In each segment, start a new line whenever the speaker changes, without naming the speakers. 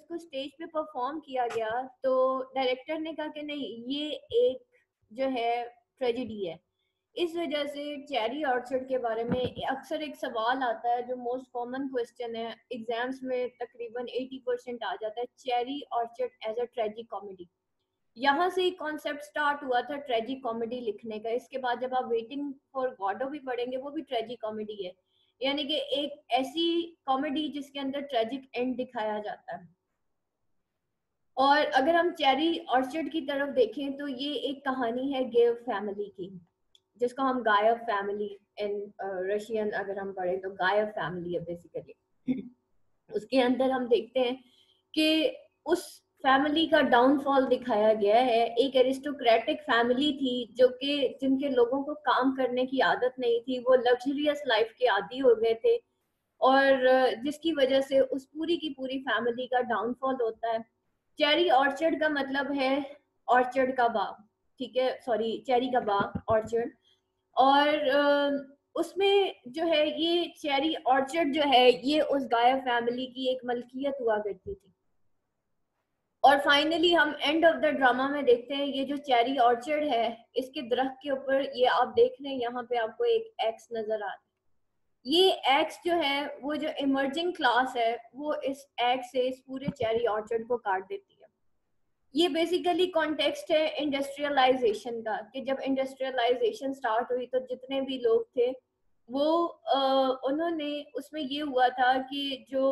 उसको स्टेज पे परफॉर्म किया गया तो डायरेक्टर ने कहा कि नहीं, ये एक जो है ट्रेजेडी है। इस वजह से चेरी ऑर्चर्ड के बारे में अक्सर एक सवाल आता है, जो मोस्ट कॉमन क्वेश्चन है एग्जाम्स में, तकरीबन 80% आ जाता है, Cherry Orchard as a tragic comedy. यहाँ से कॉन्सेप्ट स्टार्ट हुआ था ट्रेजिक कॉमेडी लिखने का। इसके बाद जब आप वेटिंग फॉर गॉडो भी पढ़ेंगे, वो भी ट्रेजिक कॉमेडी है, यानी कि एक ऐसी कॉमेडी जिसके अंदर ट्रेजिक एंड दिखाया जाता है। और अगर हम चेरी ऑर्चर्ड की तरफ देखें तो ये एक कहानी है गेव फैमिली की, जिसको हम गायब फैमिली इन रशियन अगर हम पढ़े तो गायब फैमिली है बेसिकली। उसके अंदर हम देखते हैं कि उस फैमिली का डाउनफॉल दिखाया गया है। एक एरिस्टोक्रेटिक फैमिली थी जो कि जिनके लोगों को काम करने की आदत नहीं थी, वो लग्जरियस लाइफ के आदी हो गए थे, और जिसकी वजह से उस पूरी की पूरी फैमिली का डाउनफॉल होता है। चेरी ऑर्चर्ड का मतलब है ऑर्चर्ड का बाग, ठीक है, सॉरी, चेरी का बाग, ऑर्चर्ड। और उसमें जो है ये चेरी ऑर्चर्ड जो है ये उस गायब फैमिली की एक मलकियत हुआ करती थी। और फाइनली हम एंड ऑफ द ड्रामा में देखते हैं ये जो चेरी ऑर्चर्ड है, इसके दरख्त के ऊपर ये आप देख रहे हैं, यहाँ पे आपको एक एक्स नजर आ रहा है। ये एक्स जो है वो जो इमर्जिंग क्लास है वो इस एक्स से इस पूरे चेरी ऑर्चर्ड को काट देती है। ये बेसिकली कॉन्टेक्स्ट है इंडस्ट्रियलाइजेशन का, कि जब इंडस्ट्रियलाइजेशन स्टार्ट हुई तो जितने भी लोग थे वो उन्होंने उसमें ये हुआ था कि जो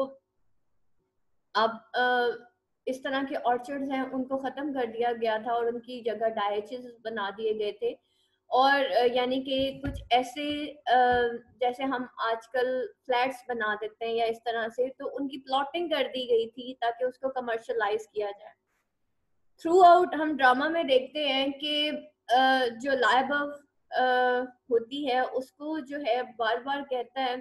अब इस तरह के ऑर्चर्ड्स हैं उनको ख़त्म कर दिया गया था और उनकी जगह डायचेस बना दिए गए थे। और यानी कि कुछ ऐसे जैसे हम आजकल फ्लैट्स बना देते हैं या इस तरह से, तो उनकी प्लॉटिंग कर दी गई थी ताकि उसको कमर्शलाइज किया जाए। थ्रू आउट हम ड्रामा में देखते हैं कि जो लाइबव होती है उसको जो है बार बार कहता है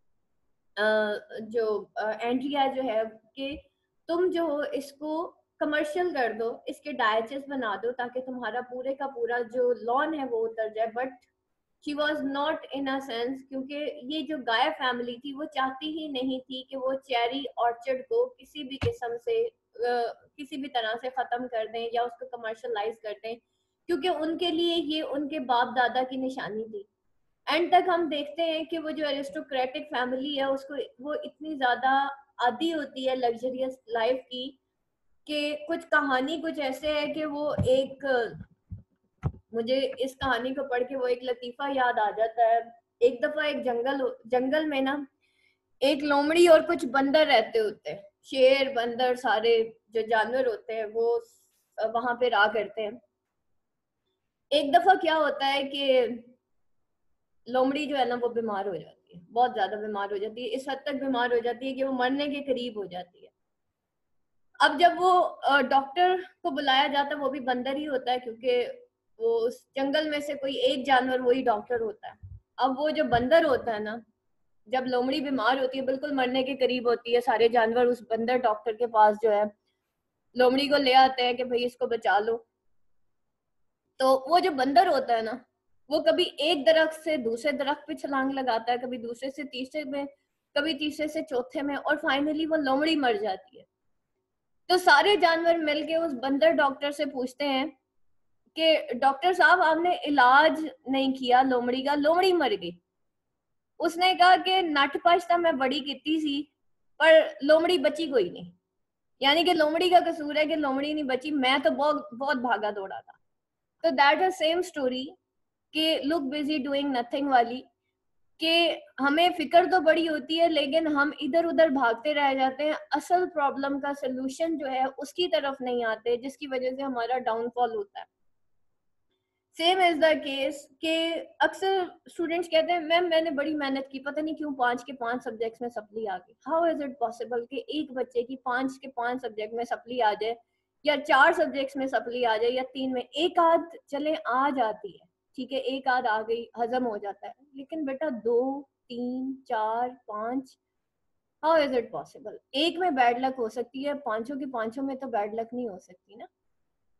जो एंड्रिया जो है कि तुम जो हो इसको कमर्शियल कर दो, इसके डायचेस बना दो ताकि तुम्हारा पूरे का पूरा जो लॉन है वो उतर जाए। But she was not in a sense, क्योंकि ये जो गाय फैमिली थी वो चाहती ही नहीं थी कि वो चेरी ऑर्चर्ड को किसी भी किस्म से किसी भी तरह से ख़त्म कर दें या उसको कमर्शलाइज कर दें, क्योंकि उनके लिए ये उनके बाप दादा की निशानी थी। एंड तक हम देखते हैं कि वो जो एरिस्टोक्रेटिक फैमिली है उसको वो इतनी ज़्यादा आदी होती है लग्जरियस लाइफ की कि कुछ कहानी कुछ ऐसे है कि वो एक, मुझे इस कहानी को पढ़ के वो एक लतीफ़ा याद आ जाता है। एक दफ़ा एक जंगल में ना एक लोमड़ी और कुछ बंदर रहते होते हैं, शेर बंदर सारे जो जानवर होते हैं वो वहां पे रहा करते हैं। एक दफ़ा क्या होता है कि लोमड़ी जो है ना वो बीमार हो जाती है, बहुत ज्यादा बीमार हो जाती है, इस हद तक बीमार हो जाती है कि वो मरने के करीब हो जाती है। अब जब वो डॉक्टर को बुलाया जाता है, वो भी बंदर ही होता है क्योंकि वो उस जंगल में से कोई एक जानवर वही डॉक्टर होता है। अब वो जो बंदर होता है ना, जब लोमड़ी बीमार होती है, बिल्कुल मरने के करीब होती है, सारे जानवर उस बंदर डॉक्टर के पास जो है लोमड़ी को ले आते हैं कि भाई इसको बचा लो। तो वो जो बंदर होता है ना, वो कभी एक दरख्त से दूसरे दरख्त पे छलांग लगाता है, कभी दूसरे से तीसरे में, कभी तीसरे से चौथे में, और फाइनली वो लोमड़ी मर जाती है। तो सारे जानवर मिलके उस बंदर डॉक्टर से पूछते हैं कि डॉक्टर साहब आपने इलाज नहीं किया लोमड़ी का, लोमड़ी मर गई। उसने कहा कि नट भज तो मैं बड़ी की सी पर लोमड़ी बची कोई नहीं, यानी कि लोमड़ी का कसूर है कि लोमड़ी नहीं बची, मैं तो बहुत बहुत भागा दौड़ा था। तो दैट इज सेम स्टोरी कि लुक बिजी डूइंग नथिंग वाली, कि हमें फिक्र तो बड़ी होती है लेकिन हम इधर उधर भागते रह जाते हैं, असल प्रॉब्लम का सलूशन जो है उसकी तरफ नहीं आते, जिसकी वजह से हमारा डाउनफॉल होता है। सेम इज द केस कि अक्सर स्टूडेंट्स कहते हैं मैम मैंने बड़ी मेहनत की, पता नहीं क्यों 5 के 5 सब्जेक्ट्स में सप्ली आ गई। हाउ इज इट पॉसिबल कि एक बच्चे की 5 के 5 सब्जेक्ट में सप्ली आ जाए, या 4 सब्जेक्ट्स में सप्ली आ जाए, या 3 में, एक आध चले आ जाती है, ठीक है, एक आध आ गई हजम हो जाता है, लेकिन बेटा 2 3 4 5, हाउ इज इट पॉसिबल? एक में बैड लक हो सकती है, पांचों की पांचों में तो बैड लक नहीं हो सकती ना।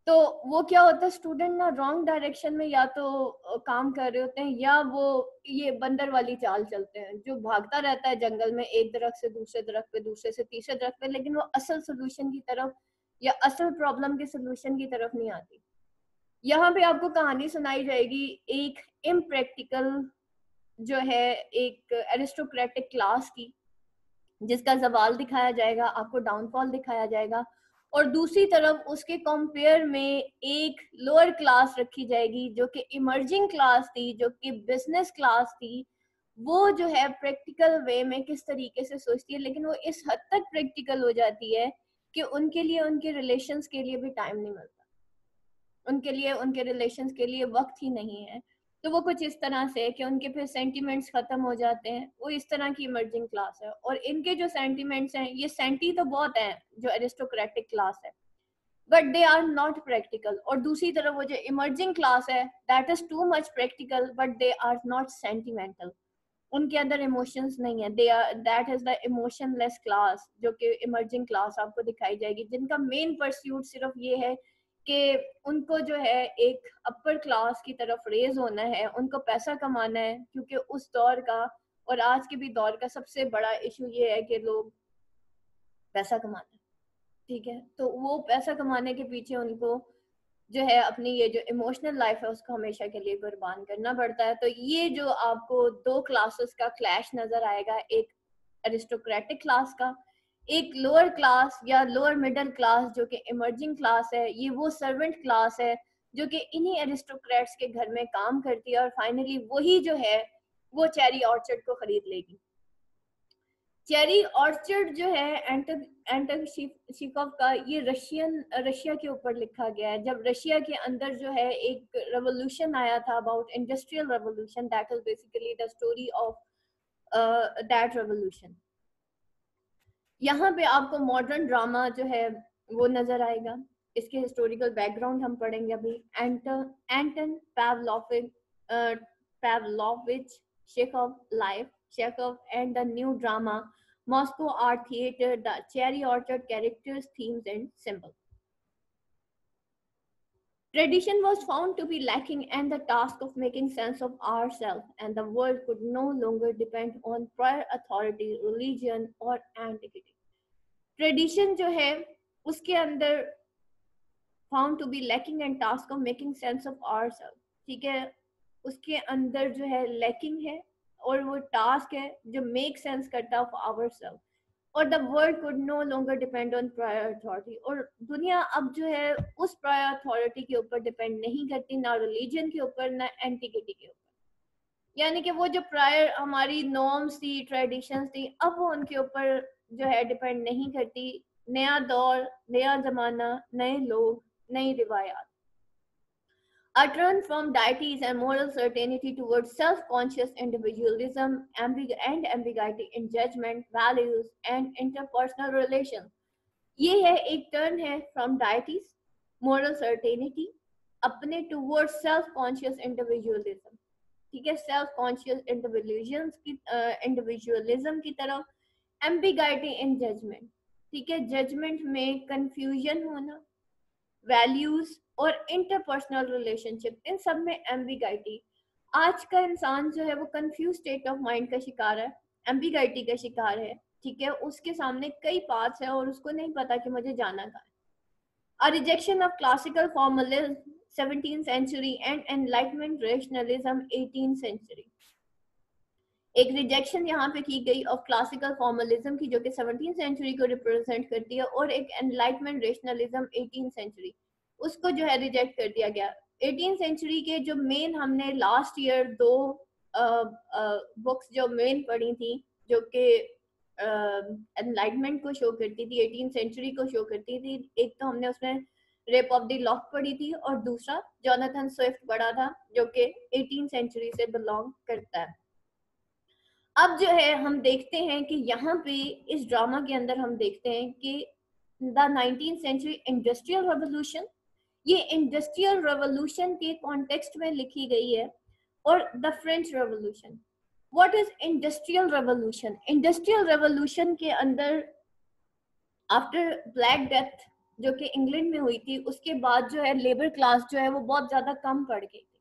तो वो क्या होता है, स्टूडेंट ना रॉन्ग डायरेक्शन में या तो काम कर रहे होते हैं, या वो ये बंदर वाली चाल चलते हैं, जो भागता रहता है जंगल में एक दरख्त से दूसरे दरख्त पे, दूसरे से तीसरे दरख्त पे, लेकिन वो असल सोल्यूशन की तरफ या असल प्रॉब्लम के सोल्यूशन की तरफ नहीं आती। यहाँ पे आपको कहानी सुनाई जाएगी एक इम्प्रैक्टिकल जो है एक एरिस्टोक्रेटिक क्लास की, जिसका जवाल दिखाया जाएगा, आपको डाउनफॉल दिखाया जाएगा, और दूसरी तरफ उसके कंपेयर में एक लोअर क्लास रखी जाएगी जो कि इमर्जिंग क्लास थी, जो कि बिजनेस क्लास थी। वो जो है प्रैक्टिकल वे में किस तरीके से सोचती है, लेकिन वो इस हद तक प्रैक्टिकल हो जाती है कि उनके लिए उनके रिलेशंस के लिए भी टाइम नहीं मिलता, उनके लिए उनके रिलेशंस के लिए वक्त ही नहीं है। तो वो कुछ इस तरह से कि उनके फिर सेंटिमेंट्स खत्म हो जाते हैं। वो इस तरह की इमर्जिंग क्लास है, और इनके जो सेंटिमेंट्स हैं, ये सेंटी तो बहुत हैं जो एरिस्टोक्रेटिक क्लास है, but they are not practical. और दूसरी तरफ वो जो इमर्जिंग क्लास है, that is too much practical but they are not sentimental. उनके अंदर इमोशंस नहीं है, they are, that is the emotionless class, जो कि इमर्जिंग क्लास आपको दिखाई जाएगी, जिनका मेन परस्यूट सिर्फ ये है कि उनको जो है एक अपर क्लास की तरफ रेज होना है, उनको पैसा कमाना है, क्योंकि उस दौर का और आज के भी दौर का सबसे बड़ा इशू ये है कि लोग पैसा कमाते हैं। ठीक है, तो वो पैसा कमाने के पीछे उनको जो है अपनी ये जो इमोशनल लाइफ है उसको हमेशा के लिए कुर्बान करना पड़ता है। तो ये जो आपको दो क्लासेस का क्लैश नजर आएगा, एक एरिस्टोक्रेटिक क्लास का, एक लोअर क्लास या लोअर मिडिल क्लास जो कि इमर्जिंग क्लास है, ये वो सर्वेंट क्लास है जो कि इन्हीं एरिस्टोक्रेट्स के घर में काम करती है, और फाइनली वही जो है वो चेरी ऑर्चर्ड को खरीद लेगी। चेरी ऑर्चर्ड जो है एंटन शिकोव का, ये रशिया के ऊपर लिखा गया है। जब रशिया के अंदर जो है एक रेवोल्यूशन आया था, about industrial revolution, that is basically the story of that revolution. यहाँ पे आपको मॉडर्न ड्रामा जो है वो नजर आएगा। इसके हिस्टोरिकल बैकग्राउंड हम पढ़ेंगे अभी। Anton Pavlovich Chekhov life, Chekhov and the new drama Moscow Art Theatre, the Cherry Orchard characters, themes and symbols. Tradition was found to be lacking, and the task of making sense of ourselves and the world could no longer depend on prior authority, religion or antiquity. Tradition जो है उसके अंदर found to be lacking and task of making sense of ourself, ठीक है, उसके अंदर जो है लैकिंग है, और वो टास्क है जो मेक सेंस करता ऑफ आवरसेल्फ। और the world could no longer depend on prior authority, और दुनिया अब जो है उस प्रायर अथॉरिटी के ऊपर डिपेंड नहीं करती, ना रिलीजन के ऊपर ना एंटिकिटी के ऊपर। यानी कि वो जो प्रायर हमारी नॉर्म्स थी, ट्रेडिशंस थी, अब वो उनके ऊपर जो है डिपेंड नहीं करती। नया दौर, नया जमाना, नए लोग, नई रिवायात। A turn from deities and moral certainty towards self-conscious individualism and ambiguity in judgment, values and interpersonal relations. ये है एक टर्न है फ्रॉम डाइटीज, मोरल सर्टेनिटी, अपने टूवर्ड सेल्फ कॉन्शियस इंडिविजुअलिज्म, ठीक है, सेल्फ कॉन्शियस इंडिविजुअलिज्म की तरफ। एम्बिगाइटी इन जजमेंट, ठीक है, जजमेंट में कंफ्यूजन होना, वैल्यूज और इंटरपर्सनल रिलेशनशिप, इन सब में एम्बिगाइटी। आज का इंसान जो है वो कंफ्यूज स्टेट ऑफ माइंड का शिकार है, एम्बिगाइटी का शिकार है, ठीक है, उसके सामने कई पाथ्स है और उसको नहीं पता कि मुझे जाना कहाँ है। A rejection of classical formalism 17th century and enlightenment rationalism 18th century. एक रिजेक्शन यहाँ पे की गई ऑफ क्लासिकल फॉर्मलिज्म की, जो कि 17th सेंचुरी को रिप्रेजेंट करती है, और एक एनलाइटमेंट रेशनलिज्म 18th सेंचुरी, उसको जो है रिजेक्ट कर दिया गया। 18th सेंचुरी के जो मेन हमने लास्ट ईयर दो बुक्स जो मेन पढ़ी थी, जो कि एनलाइटमेंट को शो करती थी, 18th सेंचुरी को शो करती थी। एक तो हमने उसमें रेप ऑफ द लॉक पढ़ी थी, और दूसरा जोनाथन स्विफ्ट पढ़ा था, जो कि 18th सेंचुरी से बिलोंग करता है। अब जो है हम देखते हैं कि यहाँ पे इस ड्रामा के अंदर हम देखते हैं कि the 19th century industrial revolution, ये इंडस्ट्रियल रेवोल्यूशन के कॉन्टेक्स्ट में लिखी गई है, और the French revolution. What is industrial revolution? Industrial revolution के अंदर आफ्टर ब्लैक डेथ जो कि इंग्लैंड में हुई थी, उसके बाद जो है लेबर क्लास जो है वो बहुत ज्यादा कम पड़ गई थी।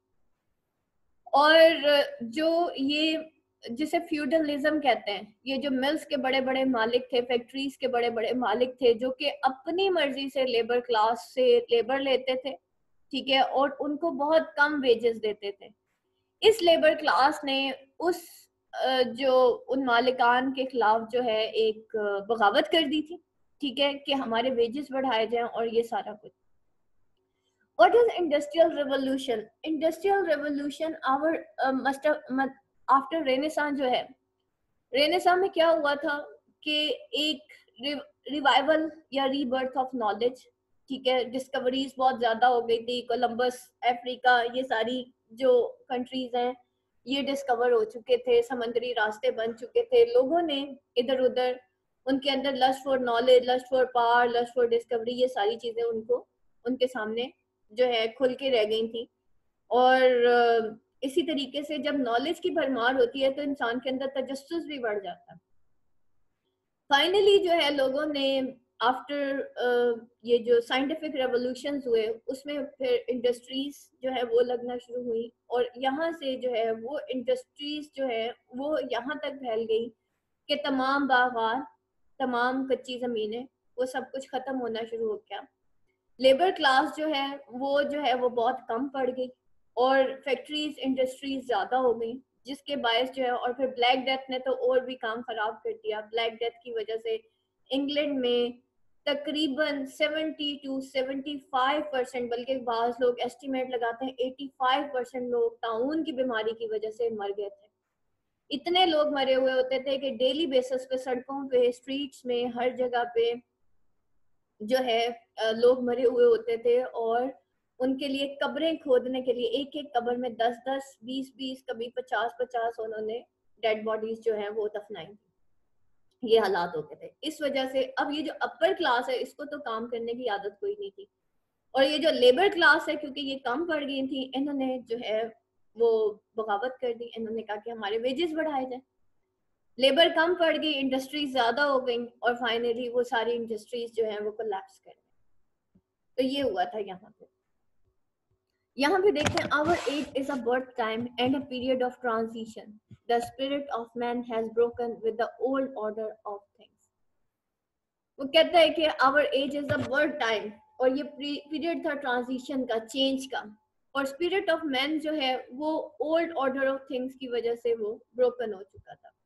और जो ये जिसे फ्यूडलिज्म कहते हैं, ये जो मिल्स के बड़े बड़े मालिक थे, फैक्ट्रीज के बड़े बड़े मालिक थे, जो कि अपनी मर्जी से लेबर क्लास से लेबर लेते थे, ठीक है, और उनको बहुत कम वेजेस देते थे। इस लेबर क्लास ने उस जो उन मालिकान के खिलाफ जो है एक बगावत कर दी थी, ठीक है, कि हमारे वेजेस बढ़ाए जाएं और ये सारा कुछ। What is industrial revolution? Industrial revolution after Renaissance जो है, रेनेसां में क्या हुआ था कि एक रिवाइवल या रीबर्थ ऑफ नॉलेज, ठीक है, डिस्कवरीज बहुत ज्यादा हो गई थी, कोलंबस, अफ्रीका, ये सारी जो कंट्रीज हैं ये डिस्कवर हो चुके थे, समुद्री रास्ते बन चुके थे, लोगों ने इधर उधर, उनके अंदर lust for knowledge, lust for power, lust for discovery, ये सारी चीजें उनको उनके सामने जो है खुल के रह गई थी। और इसी तरीके से जब नॉलेज की भरमार होती है तो इंसान के अंदर तजस्सुस भी बढ़ जाता है। फाइनली जो है लोगों ने आफ्टर ये जो साइंटिफिक रेवोल्यूशन हुए, उसमें फिर इंडस्ट्रीज जो है वो लगना शुरू हुई, और यहाँ से जो है वो इंडस्ट्रीज जो है वो यहाँ तक फैल गई कि तमाम बागात, तमाम कच्ची जमीनें, वो सब कुछ खत्म होना शुरू हो गया। लेबर क्लास जो है वो बहुत कम पड़ गई, और फैक्ट्रीज, इंडस्ट्रीज ज्यादा हो गई, जिसके बायस जो है, और फिर ब्लैक डेथ ने तो और भी काम खराब कर दिया। ब्लैक डेथ की वजह से इंग्लैंड में तकरीबन 70 to 75%, बल्कि बाज लोग एस्टिमेट लगाते हैं 85% लोग ताउन की बीमारी की वजह से मर गए थे। इतने लोग मरे हुए होते थे कि डेली बेसिस पे सड़कों पे, स्ट्रीट्स में, हर जगह पे जो है लोग मरे हुए होते थे, और उनके लिए कब्रें खोदने के लिए एक एक कब्र में 10-10, 20-20, कभी 50-50 उन्होंने डेड बॉडीज जो है वो दफनाई थी। ये हालात होते थे। इस वजह से अब ये जो अपर क्लास है, इसको तो काम करने की आदत कोई नहीं थी, और ये जो लेबर क्लास है, क्योंकि ये कम पड़ गई थी, इन्होंने जो है वो बगावत कर दी। इन्होंने कहा कि हमारे वेजेस बढ़ाए जाए। लेबर कम पड़ गई, इंडस्ट्रीज ज्यादा हो गई, और फाइनली वो सारी इंडस्ट्रीज जो है वो कोलैप्स कर गई। तो ये हुआ था यहाँ पे। यहाँ पे देखते हैं, our age is a birth time and a period of transition, the spirit of man has broken with the old order of things. वो कहता है कि our age is a birth time, और ये पीरियड था ट्रांजिशन का, change का, और स्पिरिट ऑफ मैन जो है वो ओल्ड ऑर्डर ऑफ थिंग्स की वजह से वो ब्रोकन हो चुका था।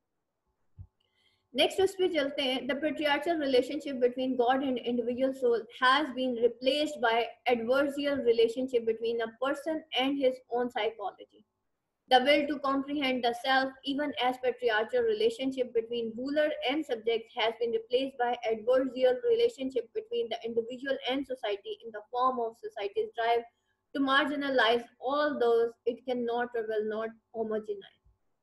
नेक्स्ट उस पे चलते हैं। The patriarchal relationship between God and individual soul has been replaced by adversarial relationship between a person and his own psychology. The will to comprehend the self, even as patriarchal relationship between ruler and subject, has been replaced by adversarial relationship between the individual and society in the form of society's drive to marginalize all those it cannot or will not homogenize.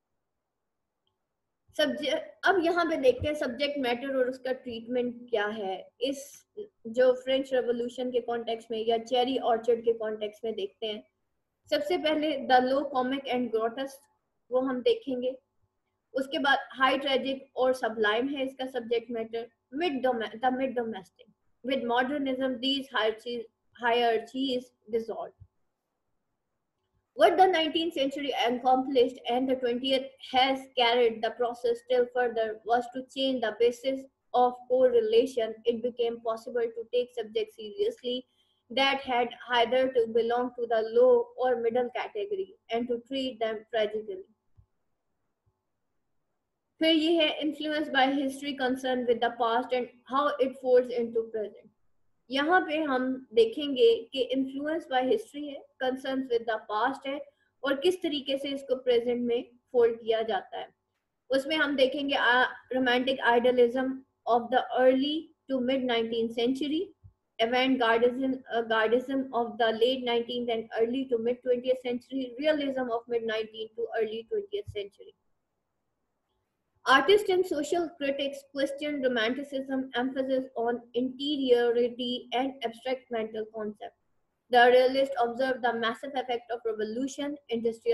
Subject, अब यहाँ पे देखते हैं subject matter और उसका treatment क्या है इस जो फ्रेंच रेवोल्यूशन के कॉन्टेक्स्ट में, या चेरी ऑर्चर्ड के कॉन्टेक्स्ट में देखते हैं। सबसे पहले the low comic and grotesque, वो हम देखेंगे। उसके बाद हाई ट्रेजिक और सबलाइम है इसका subject matter. The mid domestic, with modernism these hierarchies dissolved. What the 19th century accomplished and the 20th has carried the process still further was to change the basis of correlation. It became possible to take subjects seriously that had either to belong to the low or middle category and to treat them tragically. फिर ये है influenced by history concerned with the past and how it folds into present. यहाँ पे हम देखेंगे कि influence by history है, concern with the past है, और किस तरीके से इसको प्रेजेंट में फोल्ड किया जाता है। उसमें हम देखेंगे romantic idealism of the early to mid 19th century, avant-gardism of the late 19th and early to mid 20th century, realism of mid 19th to early 20th century. Artists and social critics questioned Romanticism, emphasis on interiority and abstract mental concepts. The realists observed the massive effect of revolution,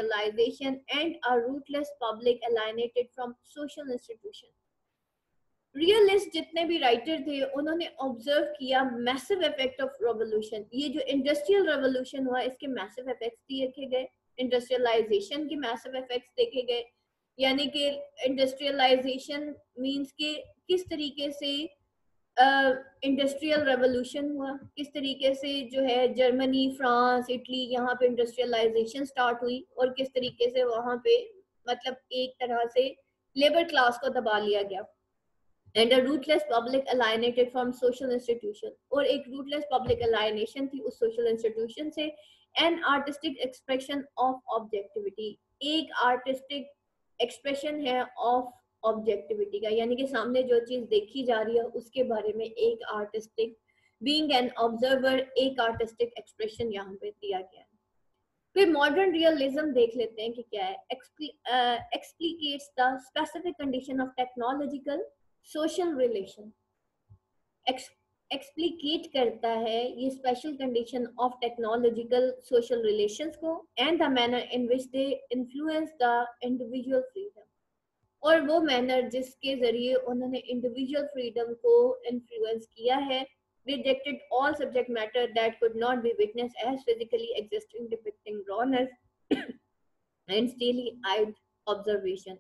industrialization, and a rootless public alienated from social institutions. Realist जितने भी writer थे उन्होंने observe किया massive effect of revolution. ये जो industrial revolution हुआ इसके massive effects देखे गए, इंडस्ट्रियलाइजेशन के मैसिव इफेक्ट्स देखे गए। यानी कि इंडस्ट्रियलाइजेशन मींस के किस तरीके से इंडस्ट्रियल रेवोल्यूशन हुआ, किस तरीके से जो है जर्मनी, फ्रांस, इटली यहाँ पे इंडस्ट्रियलाइजेशन स्टार्ट हुई और किस तरीके से वहाँ पे मतलब एक तरह से लेबर क्लास को दबा लिया गया। And a rootless public alienated from social institution, और एक रूटलेस पब्लिक अलाइनेशन थी उस सोशल इंस्टीट्यूशन से। An artistic expression of objectivity, एक आर्टिस्टिक एक्सप्रेशन है ऑफ ऑब्जेक्टिविटी का, यानी कि सामने जो चीज देखी जा रही है उसके बारे में एक आर्टिस्टिक, बीइंग एन ऑब्जर्वर, एक आर्टिस्टिक एक्सप्रेशन यहाँ पे दिया गया है। फिर मॉडर्न रियलिज्म देख लेते हैं कि क्या है। Explicates the specific condition of technological social relation, explicate करता है ये special condition of technological social relations को, and the manner in which they influence the individual freedom, और वो मैनर जिसके जरिए उन्होंने इंडिविजुअल फ्रीडम को इन्फ्लुएंस किया है। Rejected all subject matter that could not be witnessed as physically existing, depicting rawness and steely-eyed observation.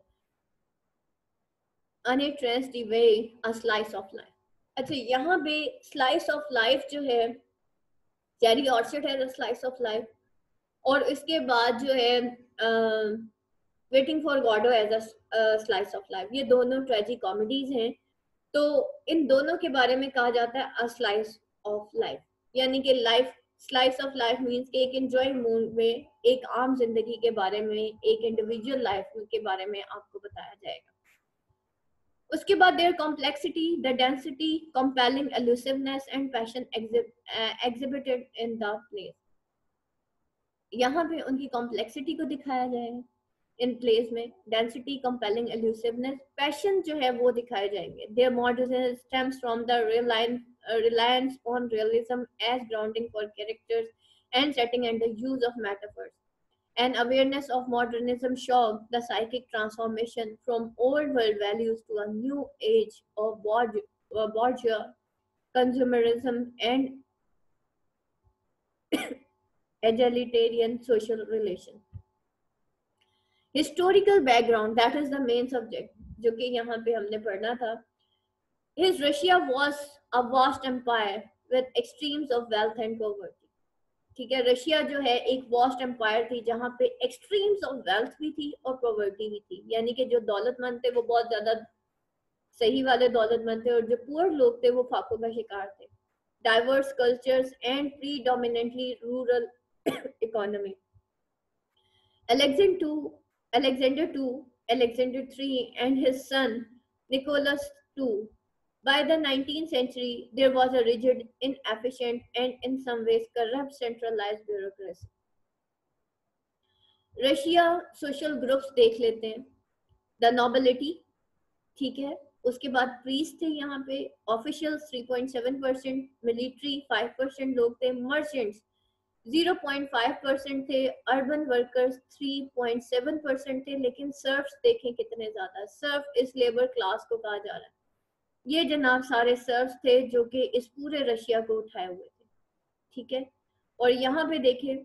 Uninterested way a slice of life. अच्छा, यहाँ पे slice of life जो है चेरी ऑर्चर्ड है, slice of life, और इसके बाद जो है waiting for Godot as a slice of life, ये दोनों ट्रेजिक कॉमेडीज हैं। तो इन दोनों के बारे में कहा जाता है अ स्लाइस ऑफ लाइफ, यानी कि life, slice of life means कि एक एंजॉय मूड में एक आम जिंदगी के बारे में, एक इंडिविजुअल लाइफ के बारे में आपको बताया जाएगा। उसके बाद their complexity, the density, compelling elusiveness and passion exhibited in the plays, यहाँ पे उनकी कॉम्प्लेक्सिटी को दिखाया जाएगा इन प्लेस में, डेंसिटी, कंपेलिंग एल्यूसिवनेस, पैशन जो है वो दिखाए जाएंगे। Their modernism stems from the reliance on realism as grounding for characters and setting and the use of metaphors. An awareness of modernism shocked the psychic transformation from old world values to a new age of bourgeois consumerism and egalitarian social relations. Historical background, that is the main subject जो कि यहाँ पे हमने पढ़ना था। His Russia was a vast empire with extremes of wealth and poverty. ठीक है, Russia जो है एक वास्ट एम्पायर थी जहाँ पे एक्सट्रीम्स ऑफ वेल्थ भी थी और पॉवर्टी भी थी, यानी कि जो दौलतमंद थे वो बहुत ज्यादा सही वाले दौलतमंद थे और जो पुअर लोग थे वो फाकों का शिकार थे। Diverse cultures and predominantly rural economy. Alexander II, Alexander III, and his son Nicholas II. By the 19th century, there was a rigid, inefficient, and in some ways corrupt centralized bureaucracy. Russia social groups देख लेते हैं। The nobility, ठीक है, उसके बाद priest थे यहाँ पे, ऑफिशियल्स 3.7%, मिलिट्री 5% लोग थे, मर्चेंट्स 0.5% थे, अर्बन वर्कर्स 3.7% थे, लेकिन सर्फ्स देखें कितने ज्यादा। सर्फ इस लेबर क्लास को कहा जा रहा है। ये जनाब सारे सर्फ्स थे जो कि इस पूरे रशिया को उठाए हुए थे। ठीक है, और यहाँ पे देखें,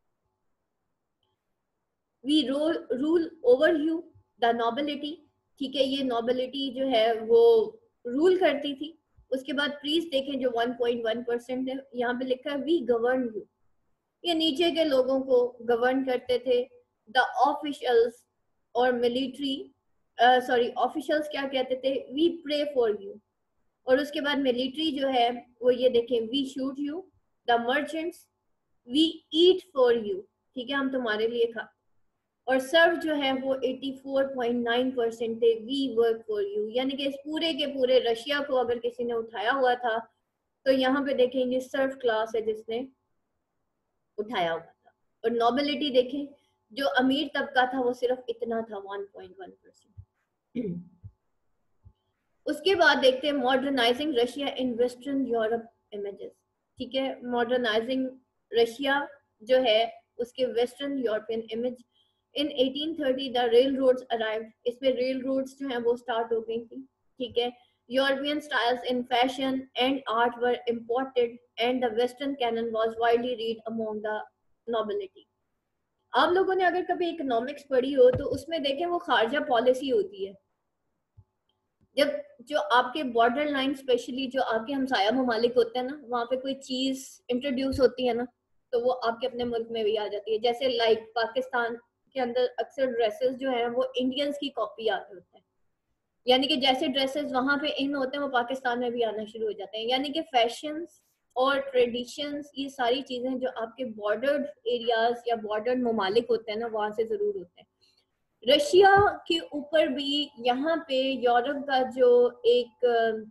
we rule over you, the nobility, ठीक है, ये नोबिलिटी जो है वो रूल करती थी। उसके बाद प्रीस्ट देखें जो 1.1% है, यहाँ पे लिखा है वी गवर्न यू, ये नीचे के लोगों को गवर्न करते थे। द ऑफिशियल्स और मिलिट्री, सॉरी ऑफिशियल्स क्या कहते थे, वी प्रे फॉर यू, और उसके बाद मिलिट्री जो है वो ये देखें we shoot you. The merchants we eat for you, ठीक है, हम तुम्हारे लिए खा, और सर्व जो है वो 84.9% थे, वी वर्क फॉर यू, यानी कि इस पूरे के पूरे रशिया को अगर किसी ने उठाया हुआ था तो यहाँ पे देखेंगे सर्व क्लास है जिसने उठाया हुआ था। और नोबिलिटी देखें, जो अमीर तबका था वो सिर्फ इतना था, 1.1%। उसके बाद देखते हैं modernising Russia in western Europe images. ठीक है, मॉडर्नाइजिंग रशिया जो है उसके western European image. In 1830 the railroads arrived, इसमें रेल रोड्स जो है वो स्टार्ट हो गई थी। ठीक है, European styles in fashion and art were imported, and the Western canon was widely read among the nobility. आप लोगों ने अगर कभी इकोनॉमिक्स पढ़ी हो तो उसमें देखें वो खारजा पॉलिसी होती है। जब जो आपके बॉर्डर लाइन, स्पेशली जो आपके हमसाया ममालिक होते हैं ना, वहाँ पे कोई चीज इंट्रोड्यूस होती है ना, तो वो आपके अपने मुल्क में भी आ जाती है। जैसे लाइक पाकिस्तान के अंदर अक्सर ड्रेसेस जो है वो इंडियंस की कॉपी आ रहे होते हैं, यानी कि जैसे ड्रेसेस वहां पे इन होते हैं वो पाकिस्तान में भी आना शुरू हो जाते हैं। यानी कि फैशंस और ट्रेडिशंस, ये सारी चीजें जो आपके बॉर्डर्ड एरियाज या बॉर्डर्ड ममालिक होते हैं ना, वहां से जरूर होते हैं। रशिया के ऊपर भी यहाँ पे यूरोप का जो एक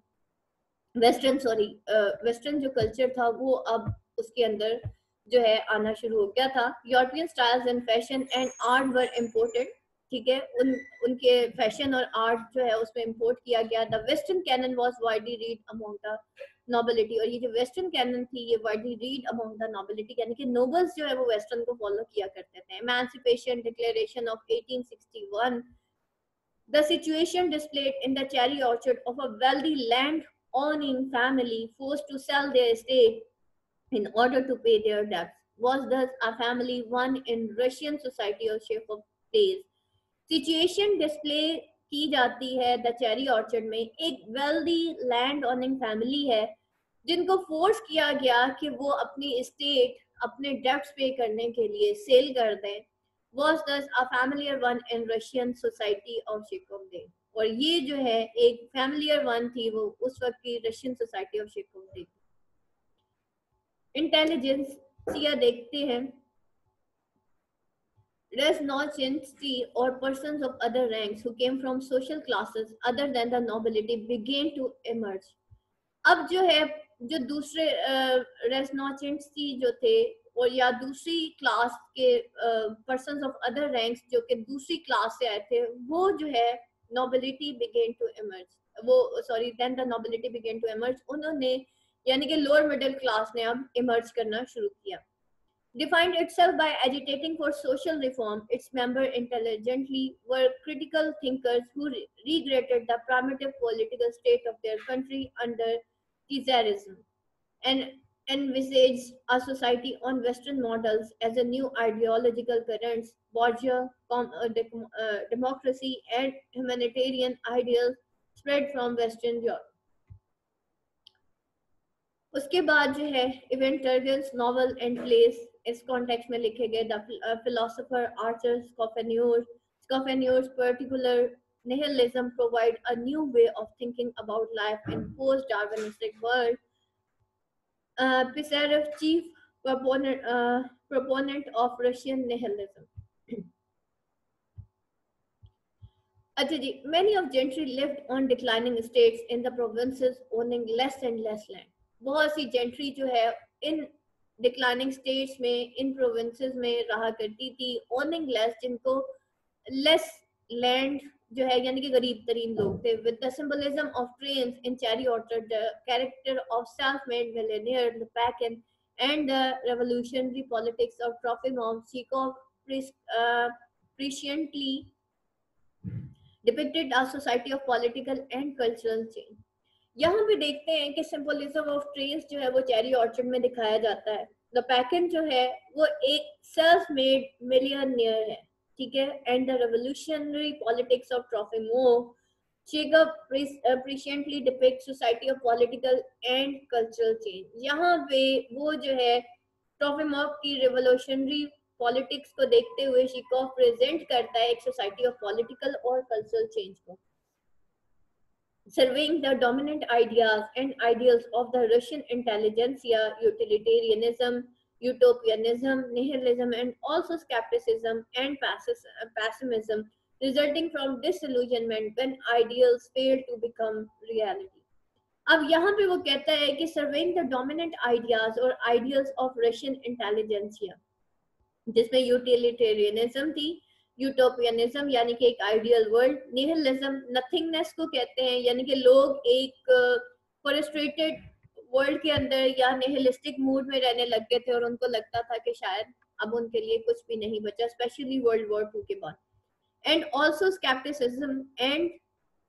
वेस्टर्न जो कल्चर था वो अब उसके अंदर जो है आना शुरू हो गया था। European styles and fashion and art were imported, ठीक है, उनके फैशन और आर्ट जो है उसमें इम्पोर्ट किया गया। The western canon was widely read among the nobility, और ये जो वेस्टर्न कैनन थी ये widely read among the nobility, यानी कि नोबल्स जो है वो वेस्टर्न को फॉलो किया करते थे। Emancipation declaration of 1861, the situation displayed in the cherry orchard of a wealthy land-owning family forced to sell their estate in order to pay their debts was thus a family one in Russian society of Chekhov days. Situation display की जाती है the cherry orchard में। एक wealthy land owning family है जिनको force किया गया कि वो अपनी एस्टेट अपने डेब्ट्स पे करने के लिए सेल कर दें। was thus a familiar one in Russian society of Chekhov day, और ये जो है एक familiar one थी वो उस वक्त की Russian society of Chekhov day. Intelligentsia देखते हैं। Resnochentsy or persons of other ranks who came from social classes other than the nobility began to emerge. अब जो है जो दूसरे रेसनॉचेंट्सी जो थे और या दूसरी क्लास के पर्सन्स ऑफ अदर रैंक्स जो कि दूसरी क्लास से आए थे, वो जो है नोबिलिटी बिगेन टू इमर्ज, वो sorry then the nobility began to emerge, उन्होंने यानी कि लोअर मिडिल क्लास ने अब इमर्ज करना शुरू किया। Defined itself by agitating for social reform, its members intelligently were critical thinkers who regretted the primitive political state of their country under Caesarism and envisaged a society on Western models as a new ideological currents, bourgeois democracy and humanitarian ideals spread from Western Europe. उसके बाद जो है Ivan Turgenev's novel and plays इस context में लिखे गए। The philosopher Arthur Schopenhauer's particular nihilism provide a new way of thinking about life in post-Darwinistic world. Pisarev, chief proponent of Russian nihilism. अच्छा जी, many of gentry lived on declining estates in the provinces, owning less and less land. बहुत सी gentry जो है इन declining states में, इन provinces में रहा करती थी, owning less, जिनको लेस लैंड जो है यानी कि गरीब तरीन लोग थे। With the symbolism of trains in Cherry Orchard, the character of self made millionaire, the पैकन and the revolutionary politics of Trofimov, Chekhov presciently depicted a society of political and cultural change. यहाँ पे देखते हैं कि symbolism of trains जो है वो cherry orchard में दिखाया जाता है। द पैकन जो है वो एक सेल्फ मेड मिलियनियर है, ठीक है, and the revolutionary politics of Trofimov, Chekhov presently depict society of political and cultural change. यहाँ पे वो जो है ट्रॉफिमोव की रेवोल्यूशनरी पॉलिटिक्स को देखते हुए चेखोव प्रेजेंट करता है एक सोसाइटी ऑफ पॉलिटिकल और कल्चरल चेंज को। Surveying the dominant ideas and ideals of the Russian intelligentsia, utilitarianism, utopianism, nihilism, and also skepticism and pessimism, resulting from disillusionment when ideals fail to become reality. अब यहाँ पे वो कहता है कि surveying the dominant ideas or ideals of Russian intelligentsia, जिसमें utilitarianism थी, utopianism यानी कि एक आइडियल वर्ल्ड, निहिलिज्म नथिंगनेस को कहते हैं, यानी कि लोग एक फ्रस्ट्रेटेड वर्ल्ड के अंदर या निहिलिस्टिक मूड में रहने लग गए थे और उनको लगता था कि शायद अब उनके लिए कुछ भी नहीं बचा, स्पेशली वर्ल्ड वॉर 2 के बाद। And also scepticism and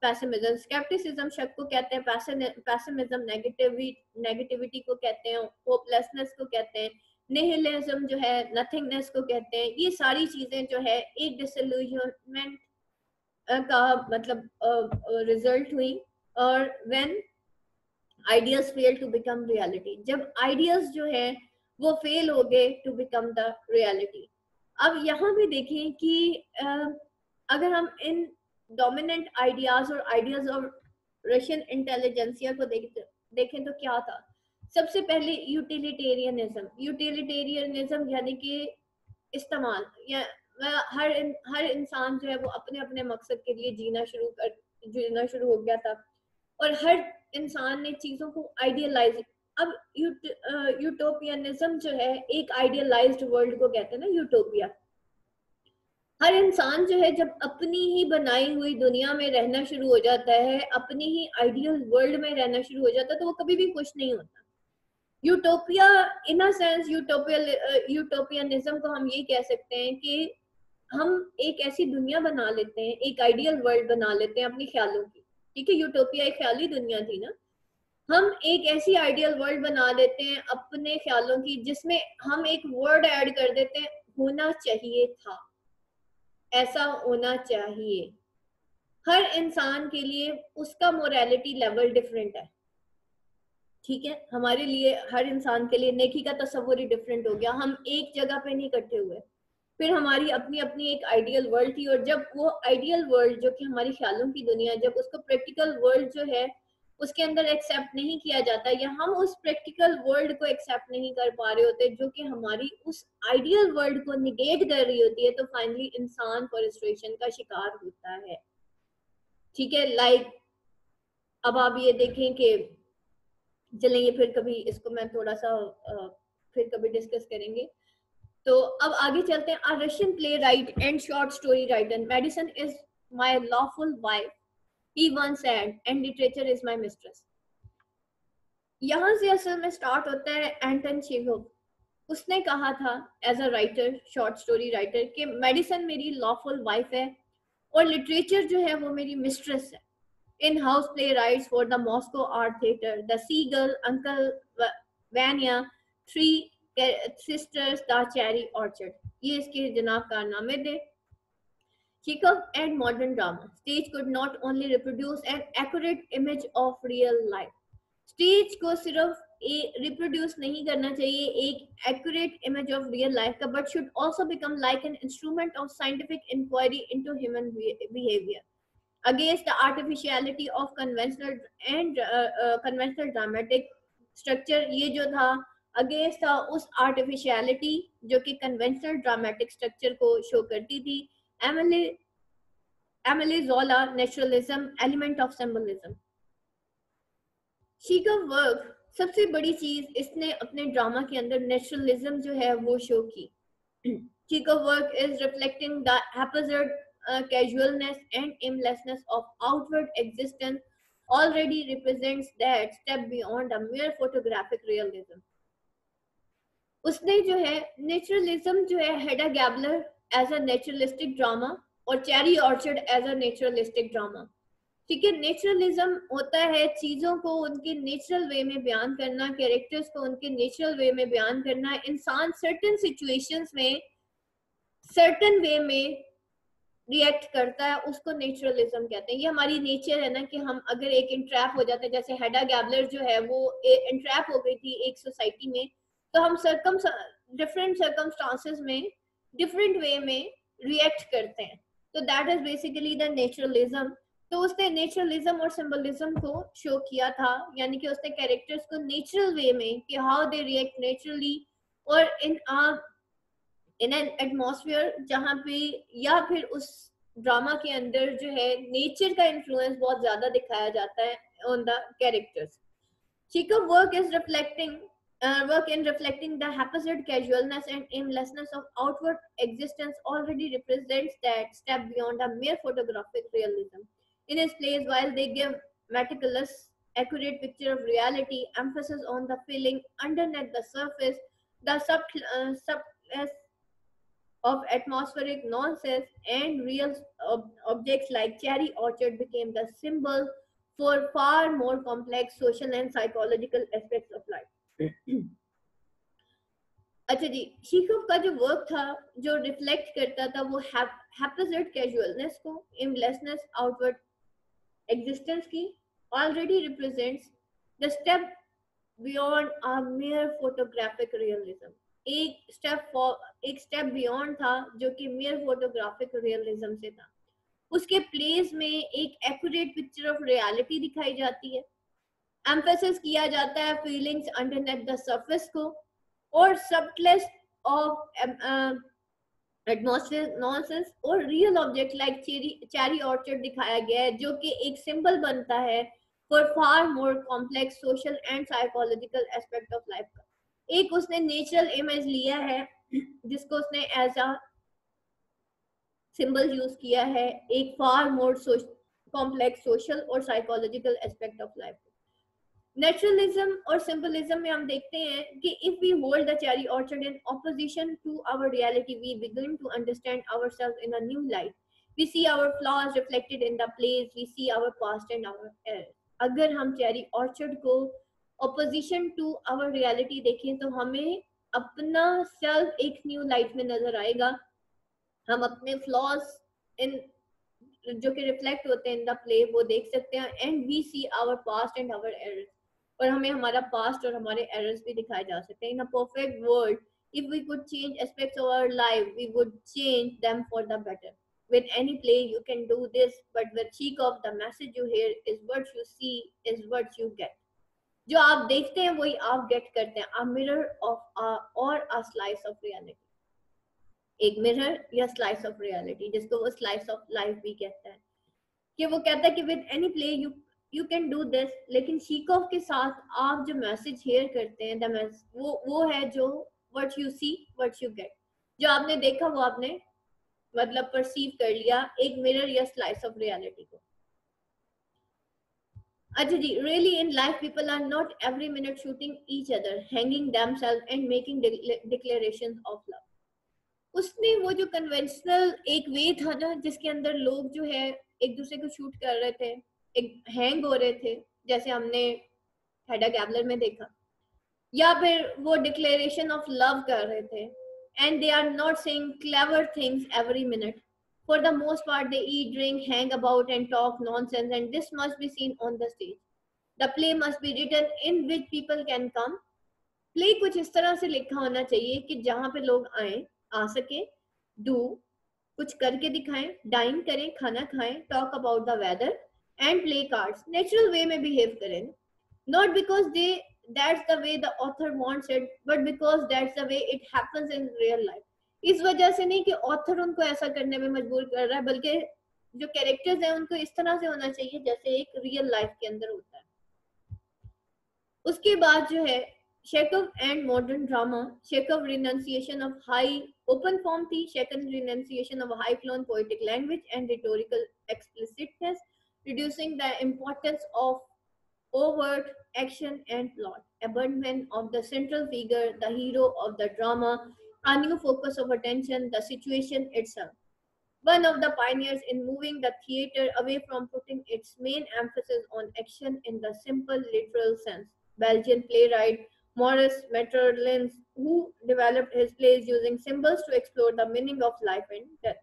pessimism, scepticism शक को कहते हैं, पैसिमिज्म नेगेटिविटी को कहते हैं, होपलेसनेस को कहते हैं, निहिलिज्म जो है नथिंगनेस को कहते हैं। ये सारी चीजें जो है एक डिसइल्यूजनमेंट का मतलब रिजल्ट हुई। और when ideas fail to become reality, जब आइडियाज जो है वो फेल हो गए टू बिकम द रियलिटी। अब यहाँ भी देखें कि अगर हम इन डोमिनेंट आइडियाज और आइडियाज ऑफ रशियन इंटेलिजेंसिया को देखें तो क्या था। सबसे पहले यूटिलिटेरियनिज्म यानी कि इस्तेमाल, या हर इंसान जो है वो अपने अपने मकसद के लिए जीना शुरू हो गया था, और हर इंसान ने चीजों को आइडियलाइज। अब यूटोपियनिज्म जो है एक आइडियलाइज्ड वर्ल्ड को कहते हैं ना, यूटोपिया। हर इंसान जो है जब अपनी ही बनाई हुई दुनिया में रहना शुरू हो जाता है, अपनी ही आइडियल वर्ल्ड में रहना शुरू हो जाता है, तो वो कभी भी खुश नहीं होता। यूटोपिया इन अ सेंस, यूटोपियनिज्म को हम ये कह सकते हैं कि हम एक ऐसी दुनिया बना लेते हैं, एक आइडियल वर्ल्ड बना लेते हैं अपने ख्यालों की। ठीक है, यूटोपिया एक ख्याली दुनिया थी ना। हम एक ऐसी आइडियल वर्ल्ड बना लेते हैं अपने ख्यालों की, जिसमें हम एक वर्ड ऐड कर देते हैं, होना चाहिए था, ऐसा होना चाहिए। हर इंसान के लिए उसका मोरालिटी लेवल डिफरेंट है। ठीक है, हमारे लिए हर इंसान के लिए नेकी का तस्वुर ही डिफरेंट हो गया। हम एक जगह पे नहीं इकट्ठे हुए, फिर हमारी अपनी अपनी एक आइडियल वर्ल्ड थी। और जब वो आइडियल वर्ल्ड जो कि हमारी ख्यालों की दुनिया, जब उसको प्रैक्टिकल वर्ल्ड जो है उसके अंदर एक्सेप्ट नहीं किया जाता, या हम उस प्रैक्टिकल वर्ल्ड को एक्सेप्ट नहीं कर पा रहे होते जो कि हमारी उस आइडियल वर्ल्ड को निगेट कर रही होती है, तो फाइनली इंसान फ्रस्ट्रेशन का शिकार होता है। ठीक है, लाइक अब आप ये देखें कि चलेंगे, फिर कभी इसको मैं थोड़ा सा फिर कभी डिस्कस करेंगे। तो अब आगे चलते हैं। A Russian playwright and short story writer, medicine is my lawful wife, he once said, and literature is my mistress. यहाँ से असल में स्टार्ट होता है एंटन चेखोव। उसने कहा था as a writer, short story writer, कि मेडिसिन मेरी लॉफुल वाइफ है और लिटरेचर जो है वो मेरी मिस्ट्रेस है। In house playwrights for the Moscow Art Theatre, the Seagull, Uncle Vanya, Three Sisters, the cherry Orchard, ये इसके जनाब कारनामे थे। Chekhov and modern drama. Stage could not only reproduce an accurate image of real life. Stage को सिर्फ reproduce नहीं करना चाहिए एक accurate image of real life का, but should also become like an instrument of scientific inquiry into human behaviour against the artificiality of conventional dramatic structure. ये जो था अगेंस्ट था उस आर्टिफिशियलिटी जो कि कन्वेंशनल ड्रामेटिक स्ट्रक्चर को शो करती थी। Emile Zola, naturalism, element of symbolism. Chekhov work सबसे बड़ी चीज इसने अपने ड्रामा के अंदर नेचुरलिज्म जो है वो शो की। Chekhov work is reflecting the haphazard casualness and aimlessness of outward existence already represents that step beyond a mere photographic realism. उसने जो है नेचुरलिज्म जो है Hedda Gabler as a naturalistic drama और Cherry Orchard as a naturalistic drama. ठीक है, naturalism होता है चीजों को उनके नेचुरल वे में बयान करना, कैरेक्टर्स को उनके नेचुरल वे में बयान करना। इंसान सर्टेन सिचुएशंस में सर्टेन वे में रिएक्ट करता है, उसको नेचुरलिज्म कहते हैं। ये हमारी नेचर है ना कि हम अगर एक इंट्रैप हो जाते हैं, जैसे हेडा गैबलर जो है वो इंट्रैप हो गई थी एक सोसाइटी में, तो हम डिफरेंट सर्कमस्टांसेस में डिफरेंट वे में रिएक्ट करते हैं। तो that is basically the naturalism. तो उसने नेचुरलिज्म और सिंबलिज्म को शो किया था, यानी कि उसने कैरेक्टर्स को नेचुरल वे में कि हाउ दे रिएक्ट नेचुरली, और इन एन एटमॉस्फेयर जहाँ पे, या फिर उस ड्रामा के अंदर जो है नेचर का इन्फ्लुएंस बहुत ज्यादा दिखाया जाता है on the characters. Chekhov work in reflecting the haphazard casualness and aimlessness of outward existence already represents that step beyond a mere photographic realism. In his plays, while they give meticulous, accurate picture of reality, emphasis on the feeling underneath the surface, the subtlest of atmospheric nonsense, and real objects like cherry orchard became the symbol for far more complex social and psychological aspects of life. अच्छा जी, शीखोव का जो work था जो reflect करता था वो haphazard casualness को, aimlessness outward existence की, already represents the step beyond a mere photographic realism. एक स्टेप बियॉन्ड था जो कि मेयर फोटोग्राफिक रियलिज्म से था। उसके प्लेस में एक एक्यूरेट पिक्चर ऑफ रियलिटी दिखाई जाती है, एम्फेसिस किया जाता है फीलिंग्स अंडरनेथ द सरफेस को, और सबटलेस्ट ऑफ एटमॉस्फेयर नॉनसेंस और real object like cherry orchard दिखाया गया है, जो कि एक सिंबल बनता है for far more complex social and psychological aspect of life का। एक उसने नेचुरल इमेज लिया है जिसको उसने एज अ सिंबल यूज किया है एक फार मोर कॉम्प्लेक्स सोशल और psychological aspect of life. Naturalism और सिंबलिज्म में हम देखते हैं कि if we hold the cherry orchard in opposition to our reality, we begin to understand ourselves in a new light. We see our flaws reflected in the place, we see our past and our errors. अगर हम cherry orchard को opposition to our reality देखें तो हमें अपना self एक new light में नजर आएगा। हम अपने फ्लॉज इन जो कि रिफ्लेक्ट होते हैं इन द प्ले वो देख सकते हैं, and we see our past and our errors, और हमें हमारा पास्ट और हमारे एरर्स भी दिखाए जा सकते हैं। In a perfect world, if we could change aspects of our life, we would change them for the better. With any play you can do this, but with Chekhov the message you hear is what you see is what you get। जो आप देखते हैं वही आप gate करते हैं। A mirror of or a slice of reality, एक mirror या स्लाइस ऑफ रियलिटी, जिसको वो स्लाइस ऑफ लाइफ भी कहता है, कि वो कहता है कि with any play you can do this. लेकिन शीकोव के साथ आप जो मैसेज हेयर करते हैं वो है जो what you see what you get, जो आपने देखा वो आपने मतलब परसीव कर लिया, एक मिरर या स्लाइस ऑफ रियलिटी को। अच्छा जी, really in life people are not every minute shooting each other, hanging themself and making declarations of love. उसने वो जो कन्वेंशनल एक वे था ना जिसके अंदर लोग जो है एक दूसरे को शूट कर रहे थे, एक हैंग हो रहे थे, जैसे हमने हेडा गैबलर में देखा, या फिर वो डिक्लेरेशन ऑफ लव कर रहे थे, and they are not saying clever things every minute. For the most part they eat, drink, hang about and talk nonsense, and this must be seen on the stage. The play must be written in which people can come. Play कुछ इस तरह से लिखा होना चाहिए कि जहाँ पे लोग आए, आ सके, डू कुछ करके दिखाएं, डाइन करें, खाना खाएं, talk about the weather and play cards, natural way में बिहेव करें, not because that's the way the author wants it, but because that's the way it happens in real life. इस वजह से नहीं कि ऑथर उनको ऐसा करने में मजबूर कर रहा है, बल्कि जो कैरेक्टर्स हैं उनको इस तरह से होना चाहिए जैसे एक रियल लाइफ के अंदर होता है। उसके बाद जो है Chekhov and modern drama, Chekhov renunciation of high open form थी, Chekhov renunciation of high flown poetic language and rhetorical explicitness, reducing the importance of overt action and plot, abandonment of the central figure, the hero of the drama, a new focus of attention, the situation itself. One of the pioneers in moving the theatre away from putting its main emphasis on action in the simple literal sense, Belgian playwright Maurice Maeterlinck, who developed his plays using symbols to explore the meaning of life and death.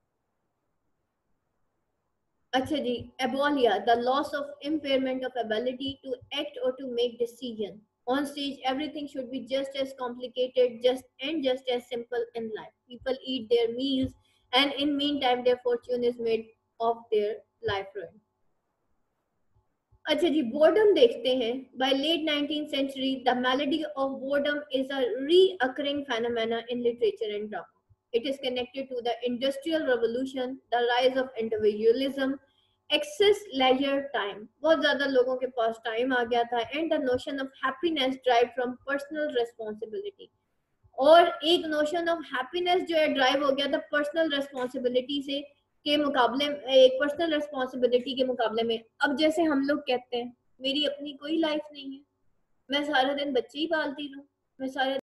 अच्छा जी, abolia, the loss of impairment of ability to act or to make decision. On stage, everything should be just as complicated, just as simple in life. People eat their meals, and in meantime, their fortune is made of their life ruin. अच्छा जी, boredom देखते हैं। By late 19th century, the malady of boredom is a recurring phenomena in literature and drama. It is connected to the Industrial Revolution, the rise of individualism, excess leisure time, बहुत ज़्यादा लोगों के पास time आ गया था, and the notion of happiness derived from personal responsibility. और एक notion of happiness जो है ड्राइव हो गया था पर्सनल रेस्पॉन्सिबिलिटी से के मुकाबले, एक पर्सनल रेस्पॉन्सिबिलिटी के मुकाबले में। अब जैसे हम लोग कहते हैं मेरी अपनी कोई लाइफ नहीं है, मैं सारा दिन बच्चे ही पालती रहूं, मैं सारा